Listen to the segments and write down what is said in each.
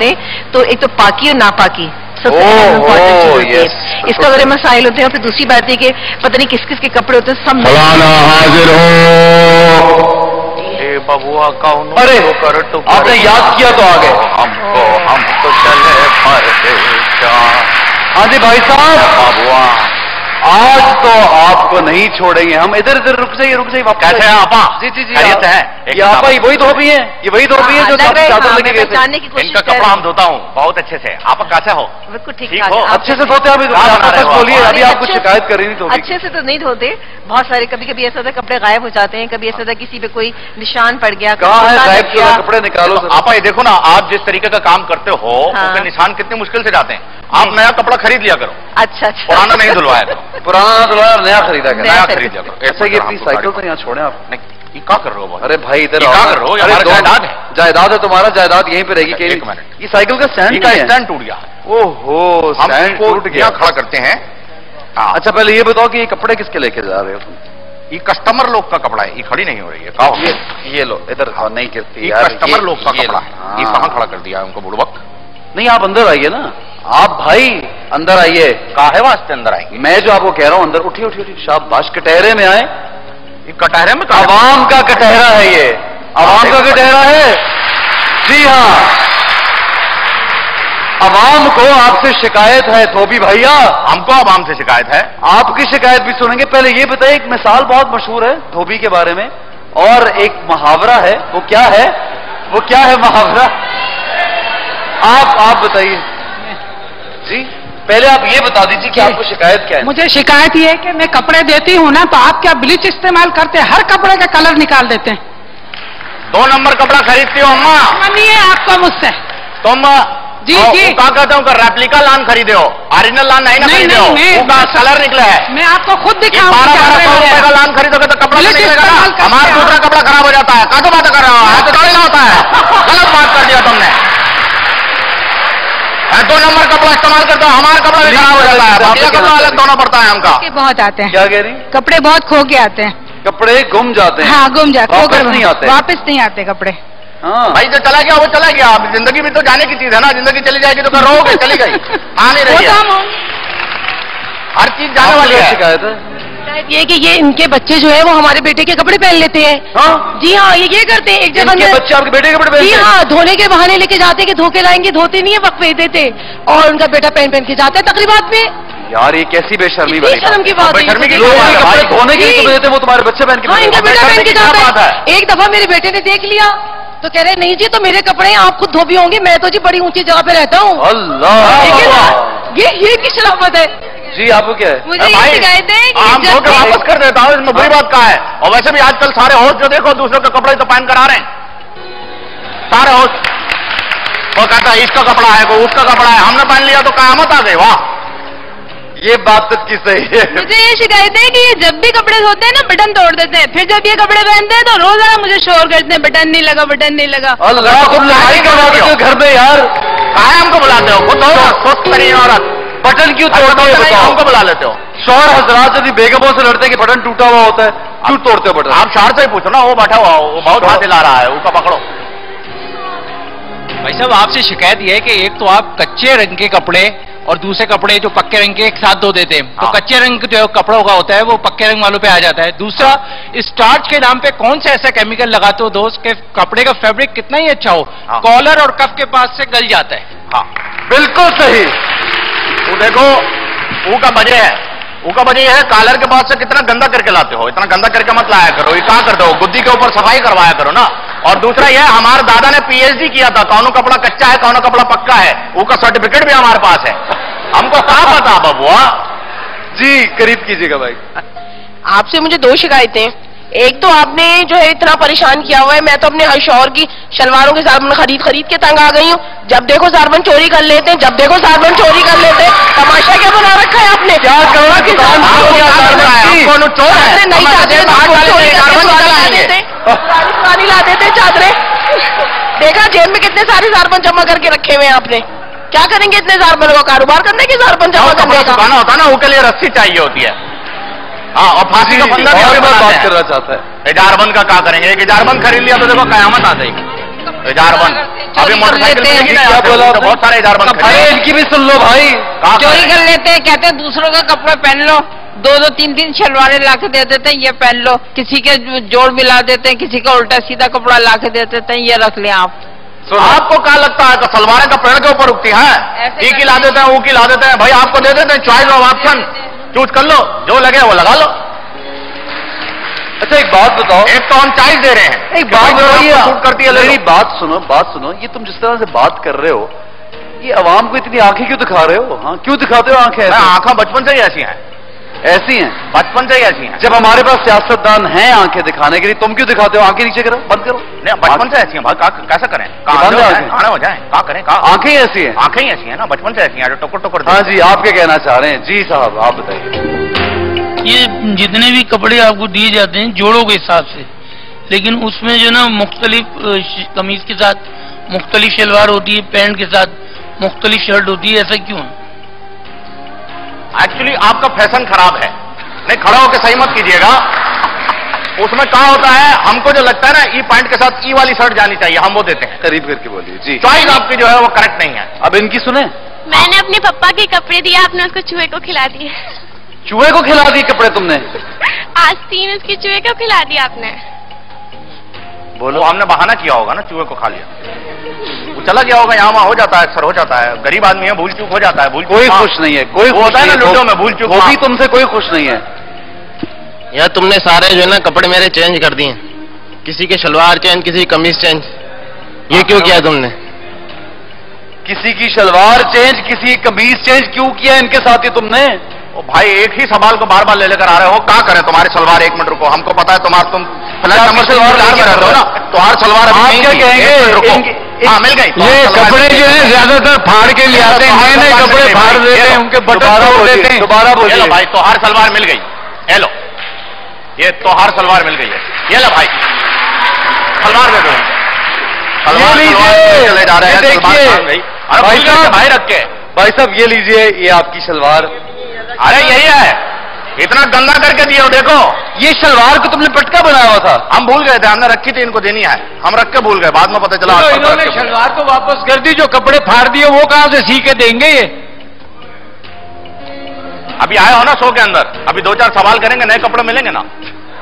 करते हैं, तो एक तो पाकी और नापाकी सबसे इम्पोर्टेंट चीज होती है। इसका बड़े मसाइल होते हैं। फिर दूसरी बात है कि पता नहीं किस किस के कपड़े होते हैं, सब हाजिर हो। बबुआ का अरे आपने याद किया तो आ गए। हम तो चले पर हाँ जी भाई साहब, बबुआ आज तो आपको नहीं छोड़ेंगे हम। इधर इधर रुक जाइए वापस। कैसे हैं आपा? जी जी जी खैरियत है? ये आपा ही वही धोबी है, ये वही धोबी है जो चादर लेके गए थे। इनका कपड़ा हम धोता हूँ बहुत अच्छे से। आप कैसे हो? बिल्कुल ठीक हो? अच्छे से धोते अभी बोलिए। अभी आप कुछ शिकायत कर रही नहीं धोबी। अच्छे से तो नहीं धोते, बहुत सारे कभी कभी ऐसा होता है कपड़े गायब हो जाते हैं, कभी ऐसा होता है किसी पे कोई निशान पड़ गया। कहाँ है गायब किया कपड़े? निकालो। आप ये देखो ना, आप जिस तरीके का काम करते हो उसके निशान कितनी मुश्किल से जाते हैं। आप नया कपड़ा खरीद लिया करो। अच्छा अच्छा, पुराना नहीं धुलवाया करो। पुराना धुलवाया, नया खरीदा करो। नया खरीद लिया करो। ऐसा कि अपनी साइकिल तो यहाँ छोड़े आप। ये क्या कर रहे हो? अरे भाई इधर क्या कर रहे हो? ये हमारा जायदाद है। जायदाद है तुम्हारा, जायदाद यहीं पे रहेगी। एक मिनट, ये साइकिल का स्टैंड टूट गया। ओहो, स्टैंड टूट गया। खड़ा करते हैं। अच्छा पहले ये बताओ कि ये कपड़े किसके लेके जा रहे हो तुम? ये कस्टमर लोग का कपड़ा है, ये खड़ी नहीं हो रही है। ये लो इधर नहीं गिरती यार। कस्टमर लोग का कपड़ा है, ये कहाँ खड़ा कर दिया है उनको बुड़बक? नहीं आप अंदर आइए ना, आप भाई अंदर आइए। काहे वास्ते अंदर आएंगे? मैं जो आपको कह रहा हूँ अंदर उठिए उठिए। शाबाश, कटहरे में आए। ये कटहरे में आवाम का कटहरा है, ये आवाम का कटहरा है। जी हाँ, आवाम को आपसे शिकायत है धोबी भैया। हमको आवाम से शिकायत है। आपकी शिकायत भी सुनेंगे। पहले ये बताइए, एक मिसाल बहुत मशहूर है धोबी के बारे में, और एक मुहावरा है। वो क्या है मुहावरा? आप बताइए जी। पहले आप ये बता दीजिए कि आपको शिकायत क्या है? मुझे शिकायत ये है कि मैं कपड़े देती हूँ ना, तो आप क्या ब्लीच इस्तेमाल करते हैं? हर कपड़े का कलर निकाल देते हैं। 2 नंबर कपड़ा खरीदती हो अम्मा? मानिए आपको मुझसे। तुम जी जी क्या कहते हो? रेप्लिका लान खरीदे हो, ओरिजिनल लान नहीं ना खरीदे हो। कलर निकला है। मैं आपको खुद दिखाऊंगा। 1200 रुपए का लान खरीदोगे तो कपड़ा निकलेगा ना। हमारा दूसरा कपड़ा खराब हो जाता है। क्या तो बात कर रहा हो? तो थोड़ी ना होता है। गलत बात कर दिया तुमने। 2 नंबर कपड़ा इस्तेमाल करते हो, हमारा कपड़ा भी खराब हो जाता है। कपड़ा अलग धोना पड़ता है हमका। बहुत आते हैं। क्या कह रही? कपड़े बहुत खो के आते हैं। कपड़े गुम जाते हैं? हाँ गुम जाते, वापस नहीं आते। वापस नहीं आते कपड़े। हाँ भाई जो चला गया वो चला गया। अब जिंदगी भी तो जाने की चीज है ना। जिंदगी चली जाएगी तो क्या रहोगे? चली गई, आ नहीं रही है। हर चीज जाने वाली है। शिकायत है ये कि ये इनके बच्चे जो है वो हमारे बेटे के कपड़े पहन लेते हैं। हाँ? जी हाँ, ये करते हैं। एक जगह इनके बच्चे आपके बेटे के कपड़े पहनते जी हैं? हाँ, धोने के बहाने लेके जाते हैं कि धो के लाएंगे, धोते नहीं है, वक्त पे देते, और उनका बेटा पहन के जाता है तकरीबात में। यार ये कैसी बेशर्मी वाली शर्म की बात है। बेशर्मी की लोग कपड़े धोने के लिए देते, वो तुम्हारे बच्चे पहन के? हाँ, इनका बेटा पहन के जाता है। एक दफा मेरे बेटे ने देख लिया तो कह रहे नहीं जी तो मेरे कपड़े हैं, आप खुद धोबी होंगे, मैं तो जी बड़ी ऊंची जगह पे रहता हूँ। अल्लाह, ये की शराफत है जी। आपको क्या है? मुझे ये शिकायत है कि हम धो के वापस कर देता हूँ, इसमें बुरी बात क्या है? और वैसे भी आजकल सारे होस्ट जो देखो दूसरों के कपड़े तो पहन कर आ रहे हैं। सारे होस्ट वो कहता है इसका कपड़ा है, कोई उसका कपड़ा है, हमने पहन लिया तो कयामत आ गई। वाह, ये बात तो की सही है। मुझे ये शिकायत है कि ये जब भी कपड़े धोते हैं ना बटन तोड़ देते हैं, फिर जब ये कपड़े पहनते हैं तो रोजाना मुझे शोर करते हैं बटन नहीं लगा, बटन नहीं लगा। अल्लाह, तुम लड़ाई करवा देते हो घर में यार। कहा हमको बुलाते हो? खुद हो स्वस्थ करिए औरत, बटन क्यों तोड़ते हो? हमको बुला लेते हो? शौहर हजरात यदि बेगमों से लड़ते हैं कि बटन टूटा हुआ होता है, क्यों तोड़ते हो बटन? आप शौहर से ही पूछो ना, वो बैठा हुआ वो बहुत हाथ हिला रहा है, उसका पकड़ो। भाई साहब आपसे शिकायत यह है कि एक तो आप कच्चे रंग के कपड़े और दूसरे कपड़े जो पक्के रंग के एक साथ धो देते हैं, तो कच्चे रंग जो कपड़ों का होता है वो पक्के रंग वालों पे आ जाता है। दूसरा, स्टार्च के नाम पे कौन सा ऐसा केमिकल लगाते हो दोस्त के कपड़े का फैब्रिक कितना ही अच्छा हो, कॉलर और कफ के पास से गल जाता है। हाँ बिल्कुल सही। वो देखो वो का वजह है, वो का वजह है कॉलर के पास से कितना गंदा करके लाते हो। इतना गंदा करके मत लाया करो, ये कहाँ कर दो, गुद्दी के ऊपर सफाई करवाया करो ना। और दूसरा यह हमारे दादा ने पीएचडी किया था, कौन कपड़ा कच्चा है कौन कपड़ा पक्का है, वो का सर्टिफिकेट भी हमारे पास है। हमको कहाँ पता बबुआ? जी करीब कीजिएगा भाई। आपसे मुझे 2 शिकायतें। एक तो आपने जो है इतना परेशान किया हुआ है, मैं तो अपने हर शौहर की शलवारों के सारबन खरीद के तंग आ गई हूँ। जब देखो सारबन चोरी कर लेते हैं, जब देखो सारबन चोरी कर लेते हैं। तमाशा क्या बना रखा है आपने? क्या करो कि पुरानी ला देते चादरें। देखा जेब में कितने सारे सारबन जमा करके रखे हुए हैं आपने। क्या करेंगे इतने सारबन का? कारोबार करने के सारबन जमा करने का होता है ना, वो के लिए रस्सी चाहिए होती है। हाँ, और फांसी का फंदा भी बात करना चाहता है। इजारबंद का क्या करेंगे? एक इजारबंद खरीद लिया तो देखो कयामत आ जाएगी। इजार बंद, अभी मोटरसाइकिल मिलेगी ना, क्या बोला आपने? बहुत सारे इजार बंद भाई इनकी भी सुन लो भाई। चोरी कर लेते हैं, कहते हैं दूसरों का कपड़ा पहन लो, दो दो तीन तीन शलवारें ला के दे देते हैं, ये पहन लो, किसी के जोड़ मिला देते हैं, किसी का उल्टा सीधा कपड़ा ला के दे देते हैं, ये रख लें आप। आपको क्या लगता है कि सलवारें का पेड़ के ऊपर उगती हैं? ई की ला देते हैं, ऊ की ला देते हैं, भाई आपको दे देते हैं चॉइस ऑफ ऑप्शन, चूज कर लो, जो लगे वो लगा लो। अच्छा एक बात बताओ, एक तो हम चॉइस दे रहे हैं, एक बात बताइए, सूट करती है, मेरी बात सुनो, ये तुम जिस तरह से बात कर रहे हो, ये अवाम को इतनी आंखें क्यों दिखा रहे हो? हाँ क्यों दिखाते हो आंखें? आंखें बचपन से ही ऐसी हैं, ऐसी हैं, बचपन से ही ऐसी हैं। जब हमारे पास सियासतदान हैं आंखें दिखाने के लिए, तुम क्यों दिखाते हो? आंखें नीचे करो, बंद करो। नहीं बचपन से ऐसी हैं भाई, कैसा करें, कहाँ हो जाए, कहाँ करें, आंखें ही ऐसी हैं, आंखें ही ऐसी हैं ना, बचपन से ऐसी हैं, जो टुकर टुकर। हाँ जी, आप क्या कहना चाह रहे हैं? जी साहब आप बताइए। ये जितने भी कपड़े आपको दिए जाते हैं जोड़ों के हिसाब से, लेकिन उसमें जो ना मुख्तलिफ कमीज के साथ मुख्तलिफ शलवार होती है, पैंट के साथ मुख्तलिफ शर्ट होती है, ऐसा क्यों है? एक्चुअली आपका फैशन खराब है, नहीं खड़ा होकर सही मत कीजिएगा। उसमें क्या होता है, हमको जो लगता है ना ई पैंट के साथ ई वाली शर्ट जानी चाहिए, हम वो देते हैं। करीब करके बोलिए जी। चॉइस आपकी जो है वो करेक्ट नहीं है। अब इनकी सुने, मैंने अपने पापा के कपड़े दिए, आपने उसको चूहे को खिला दिए। चूहे को खिला दिए कपड़े तुमने? आज 3 उसके चूहे को खिला दिया आपने। बोलो, हमने बहाना किया होगा ना, चूहे को खा लिया, वो चला गया होगा, यहाँ वहाँ हो जाता है, अक्सर हो जाता है, गरीब आदमी है, भूल चूक हो जाता है। भूल कोई खुश नहीं है, कोई होता है ना लूडो में भूल चूक, वो भी तुमसे कोई खुश नहीं है। यार तुमने सारे जो है ना कपड़े मेरे चेंज कर दिए, किसी के शलवार चेंज, किसी की कमीज चेंज, ये क्यों किया तुमने? किसी की शलवार चेंज, किसी की कमीज चेंज क्यों किया इनके साथ ही तुमने? ओ भाई एक ही सवाल को बार बार ले लेकर आ रहे हो, क्या करें? तुम्हारी सलवार, एक मिनट रुको, हमको पता है तुम फ्लैट नंबर सलवार रहे हो ना, तुम्हारी सलवार आप क्या कहेंगे? हाँ मिल गई। ये कपड़े जो है ज्यादातर फाड़ के ले आते हैं, नए नए कपड़े फाड़ देते हैं, उनके बटन तोड़ देते हैं। दोबारा बोलिए। ये लो भाई, तोहार सलवार मिल गई, ये लो, ये तोहार सलवार मिल गई है, ये लो भाई सलवार दे दो। ये लीजिए, चले जा रहे हैं, देखिए भाई साहब, भाई रख के, भाई साहब ये लीजिए, ये आपकी शलवार। अरे यही है, इतना गंदा करके दिए हो, देखो ये शलवार को तुमने पटका बनाया हुआ था? हम भूल गए थे, हमने रखी थी, इनको देनी है, हम रख के भूल गए, बाद में पता चला। तो इन्होंने शलवार तो वापस कर दी, जो कपड़े फाड़ दिए वो कहां से सी के देंगे? ये अभी आए हो ना शो के अंदर, अभी 2-4 सवाल करेंगे, नए कपड़े मिलेंगे ना।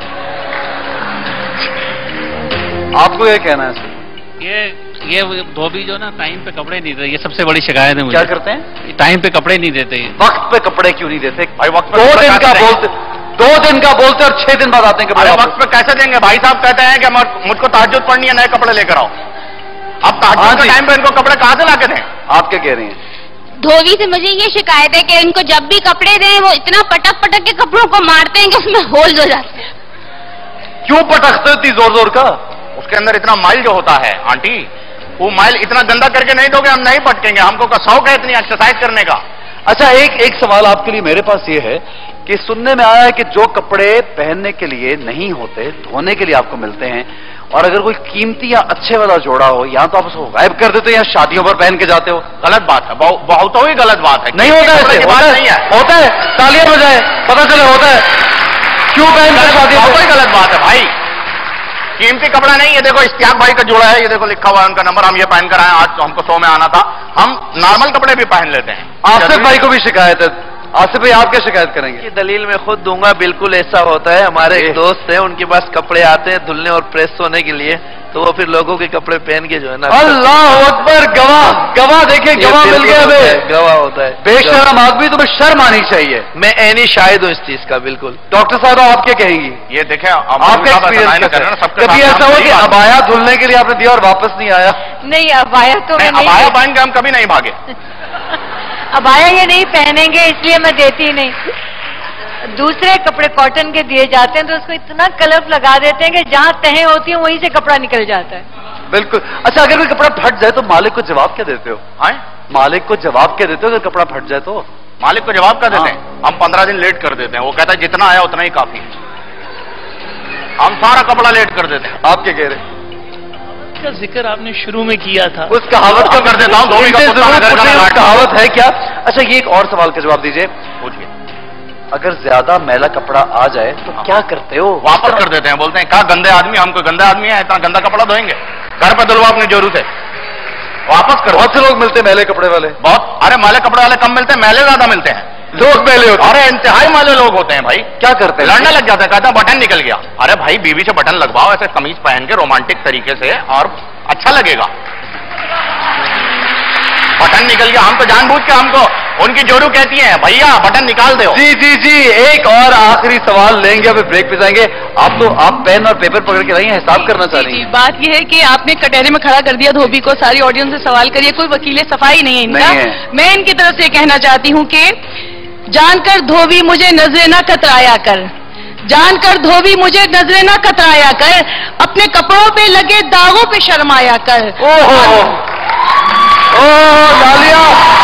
आपको ये कहना है सर? ये धोबी जो ना टाइम पे कपड़े नहीं देते, ये सबसे बड़ी शिकायत है मुझे। क्या करते हैं? टाइम पे कपड़े नहीं देते। वक्त पे कपड़े क्यों नहीं देते भाई? वक्त पे 2 दिन का बोलते और 6 दिन बाद आते हैं कपड़े। वक्त पे कैसे देंगे? भाई साहब कहते हैं कि मुझको तहज्जुद पढ़नी है, नए कपड़े लेकर आओ। अब तहज्जुद के टाइम पे इनको कपड़े कहां से ला के दें? आप क्या कह रही हैं? धोबी से मुझे ये शिकायत है कि इनको जब भी कपड़े दें वो इतना पटक पटक के कपड़ों को मारते हैं कि उसमें होल हो जाते हैं। क्यों पटकते हो इतनी जोर जोर का? उसके अंदर इतना माइल जो होता है आंटी, वो माइल इतना गंदा करके नहीं दोगे, हम नहीं पटकेंगे, हमको का शौक है इतनी एक्सरसाइज करने का। अच्छा एक सवाल आपके लिए मेरे पास ये है कि सुनने में आया है कि जो कपड़े पहनने के लिए नहीं होते, धोने के लिए आपको मिलते हैं, और अगर कोई कीमती या अच्छे वाला जोड़ा हो, या तो आप उसको गायब कर देते हो या शादियों पर पहन के जाते हो। गलत बात है, बहुत ही गलत बात है। नहीं होता है, होता है, तालियां बजाए, पता चले होता है। क्यों पहन कर शादी? कोई गलत बात है भाई, कीमती कपड़ा नहीं है। देखो इश्तियाक भाई का जोड़ा है, ये देखो लिखा हुआ है उनका नंबर, हम ये पहन कर आए, आज तो हमको शो में आना था, हम नॉर्मल कपड़े भी पहन लेते हैं। आसिफ भाई को भी शिकायत है। आसिफ भाई आप क्या शिकायत करेंगे? ये दलील मैं खुद दूंगा, बिल्कुल ऐसा होता है। हमारे एक दोस्त है, उनके पास कपड़े आते हैं धुलने और प्रेस होने के लिए, तो वो फिर लोगों के कपड़े पहन के जो है ना, अल्लाह अकबर, गवाह देखिए, गवाह मिल गया हमें। गवाह होता है। बेशर्म आदमी, तुम्हें शर्म आनी चाहिए। मैं ऐनी शाहिद हूँ इस चीज का। बिल्कुल। डॉक्टर साहब आप क्या कहेंगी? ये देखें आपका एक्सपीरियंस, कभी ऐसा हो कि अबाया धुलने के लिए आपने दिया और वापस नहीं आया? नहीं, अबाया तो मैं नहीं, अबाया पहन के हम कभी नहीं भागे। अबाया ये नहीं पहनेंगे इसलिए मैं देती नहीं। दूसरे कपड़े कॉटन के दिए जाते हैं तो उसको इतना कलर लगा देते हैं कि जहां तहें होती है वहीं से कपड़ा निकल जाता है। बिल्कुल। अच्छा अगर कोई कपड़ा फट जाए तो मालिक को जवाब क्या देते हो? मालिक को जवाब क्या देते हो अगर कपड़ा फट जाए तो? मालिक को जवाब क्या देते हैं? हम 15 दिन लेट कर देते हैं, वो कहता है जितना आया उतना ही काफी है, हम सारा कपड़ा लेट कर देते हैं। आप क्या कह रहे हैं? का जिक्र आपने शुरू में किया था, उस कहावत का कर देता हूँ, कहावत है क्या? अच्छा ये एक और सवाल का जवाब दीजिए। पूछिए। अगर ज्यादा मैला कपड़ा आ जाए तो क्या करते हो? वापस कर देते हैं, बोलते हैं क्या गंदे आदमी, हमको गंदे आदमी है, इतना गंदा कपड़ा धोएंगे। घर पे धुलवाओ अपने जोरू से, वापस करो। बहुत से लोग मिलते हैं मैले कपड़े वाले, बहुत, अरे मैले कपड़े वाले कम मिलते हैं, मैले ज्यादा मिलते हैं। लोग मैले होते हैं, अरे इंतहाई मैले लोग होते हैं भाई। क्या करते हैं? लड़ने लग जाते हैं, कहते हैं बटन निकल गया। अरे भाई बीवी से बटन लगवाओ ऐसे कमीज पहन के रोमांटिक तरीके से, और अच्छा लगेगा। बटन निकल गया, हम तो जानबूझ के हमको उनकी जोड़ू कहती हैं भैया बटन निकाल दो। जी जी जी, एक और आखिरी सवाल लेंगे, अभी ब्रेक पे जाएंगे। आप पेन और पेपर पकड़ के रही हैं, हिसाब करना चाह रही हैं। बात यह है कि आपने कटहरे में खड़ा कर दिया धोबी को, सारी ऑडियंस से सवाल करिए, कोई वकील सफाई नहीं है इनका। नहीं है। मैं इनकी तरफ से कहना चाहती हूँ कि जानकर धोबी मुझे नजरे न कतराया कर, जानकर धोबी मुझे नजरे न कतराया कर, अपने कपड़ों पे लगे दागों पे शर्माया कर। तालियां।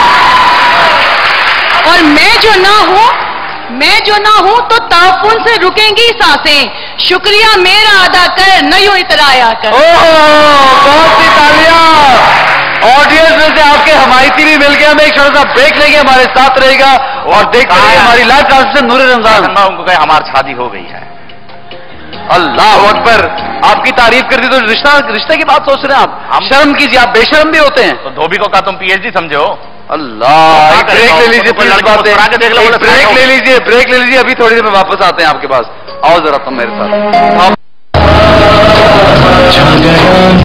और मैं जो ना हूं तो ताउन से रुकेंगी सांसें, शुक्रिया मेरा अदा कर, न यूं इतराया कर। बहुत सी तालियां। ऑडियंस में से आपके हमायती भी मिल गए। हम एक छोटा सा ब्रेक लेंगे, हमारे साथ रहेगा और देखते रहिए हमारी लाइव ट्रांसमिशन नूर रमजान। उनको कहे हमारी शादी हो गई है। अल्लाह अकबर, आपकी तारीफ कर दी तो रिश्ते की बात सोच रहे हैं आप? शर्म कीजिए, आप बेशर्म भी होते हैं। तो धोबी को कहा तुम पीएचडी समझे हो? अल्लाह, एक ब्रेक ले लीजिए, ब्रेक ले लीजिए, अभी थोड़ी देर में वापस आते हैं आपके पास। आओ जरा तुम मेरे साथ।